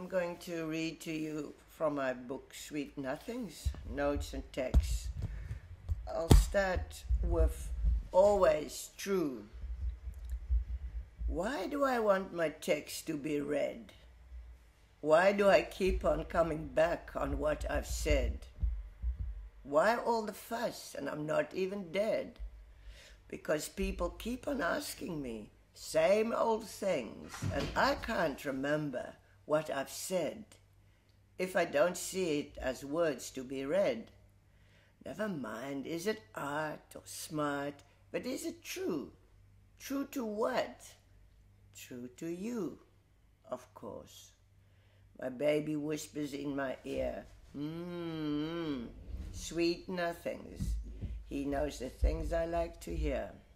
I'm going to read to you from my book, Sweet Nothings, Notes and Texts. I'll start with Always True. Why do I want my text to be read? Why do I keep on coming back on what I've said? Why all the fuss and I'm not even dead? Because people keep on asking me same old things and I can't remember what I've said. If I don't see it as words to be read, never mind, is it art or smart, but is it true? True to what? True to you, of course. My baby whispers in my ear, sweet nothings. He knows the things I like to hear.